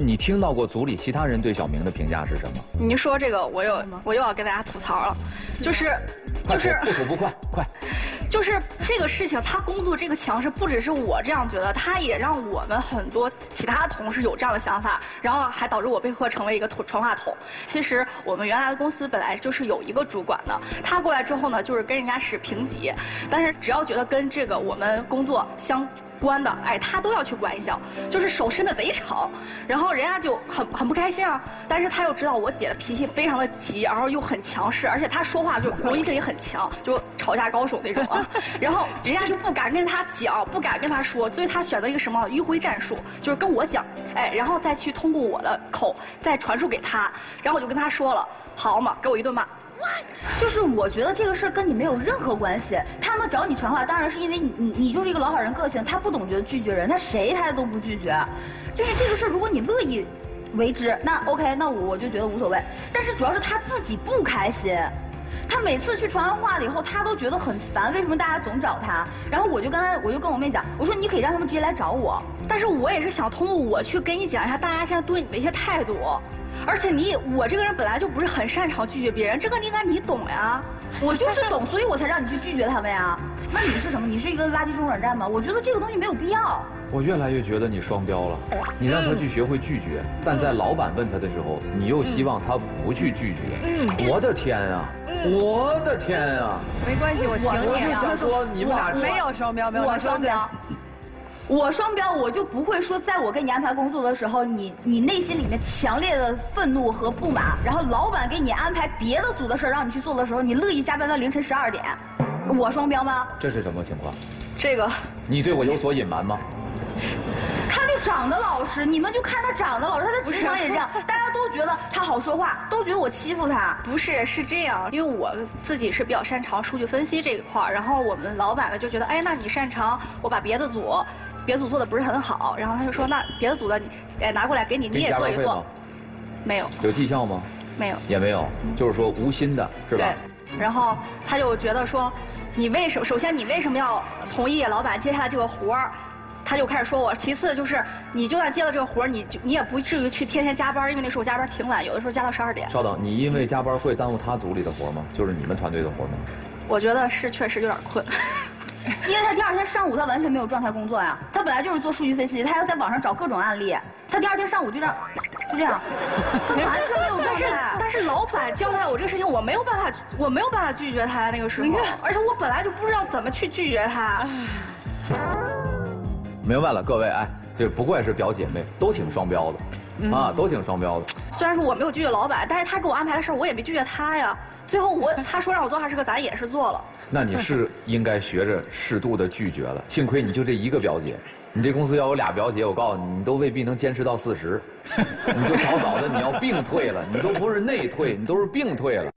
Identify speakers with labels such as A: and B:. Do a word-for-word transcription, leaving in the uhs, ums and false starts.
A: 你听到过组里其他人对小明的评价是什么？
B: 你说这个，我又我又要跟大家吐槽了，就是就是
A: 不吐不快，快！
B: 就是这个事情，他工作这个强势，不只是我这样觉得，他也让我们很多其他同事有这样的想法，然后还导致我被迫成为一个传话筒。其实我们原来的公司本来就是有一个主管的，他过来之后呢，就是跟人家是平级，但是只要觉得跟这个我们工作相关的，哎，他都要去管一下，就是手伸的贼长，然后人家就很很不开心啊。但是他又知道我姐的脾气非常的急，然后又很强势，而且他说话就逻辑性也很强，就吵架高手那种啊。然后人家就不敢跟他讲，不敢跟他说，所以他选择一个什么迂回战术，就是跟我讲，哎，然后再去通过我的口再传输给他，然后我就跟他说了，好嘛，给我一顿骂。
C: 就是我觉得这个事儿跟你没有任何关系。他们找你传话，当然是因为你你你就是一个老好人个性，他不懂得拒绝人，他谁他都不拒绝。就是这个事儿，如果你乐意为之，那 OK， 那我我就觉得无所谓。但是主要是他自己不开心。他每次去传完话了以后，他都觉得很烦，为什么大家总找他？然后我就跟他，我就跟我妹讲，我说你可以让他们直接来找我，
B: 但是我也是想通过我去跟你讲一下大家现在对你的一些态度。而且你，我这个人本来就不是很擅长拒绝别人，这个应该你懂呀。
C: 我就是懂，所以我才让你去拒绝他们呀。那你是什么？你是一个垃圾中转站吗？我觉得这个东西没有必要。
A: 我越来越觉得你双标了。你让他去学会拒绝，嗯、但在老板问他的时候，你又希望他不去拒绝。嗯、我的天啊！嗯、我的天啊！
D: 没关系，我挺你。
A: 我就想说，你们俩
D: 没有双标，没有
C: 我双标。我双标，我就不会说，在我给你安排工作的时候，你你内心里面强烈的愤怒和不满，然后老板给你安排别的组的事儿让你去做的时候，你乐意加班到凌晨十二点，我双标吗？
A: 这是什么情况？
B: 这个，
A: 你对我有所隐瞒吗？
C: 他就长得老实，你们就看他长得老实，他在职场也这样，大家都觉得他好说话，都觉得我欺负他。
B: 不是，是这样，因为我自己是比较擅长数据分析这一块儿，然后我们老板呢就觉得，哎，那你擅长，我把别的组。别的组做的不是很好，然后他就说那别的组的你，哎拿过来给你，你也做一做。没有。
A: 有绩效吗？
B: 没有。
A: 也没有，就是说无心的，是吧？
B: 对。然后他就觉得说，你为什么？首先你为什么要同意老板接下来这个活儿？他就开始说我。其次就是，你就算接了这个活儿，你就你也不至于去天天加班，因为那时候加班挺晚，有的时候加到十二点。
A: 稍等，你因为加班会耽误他组里的活吗？就是你们团队的活吗？
B: 我觉得是确实有点困。
C: 因为他第二天上午他完全没有状态工作呀，他本来就是做数据分析，他要在网上找各种案例，他第二天上午就这样，就这样，他完全没有状态。但是
B: 但是老板交代我这个事情，我没有办法，我没有办法拒绝他那个时候，而且我本来就不知道怎么去拒绝他。
A: 明白了，各位，哎，这不愧是表姐妹，都挺双标的，嗯、啊，都挺双标的。
B: 虽然说我没有拒绝老板，但是他给我安排的事儿，我也没拒绝他呀。最后我他说让我做啥事个，咱也是做了。
A: 那你是应该学着适度的拒绝了。幸亏你就这一个表姐，你这公司要有俩表姐，我告诉你，你都未必能坚持到四十。你就早早的你要并退了，你都不是内退，你都是并退了。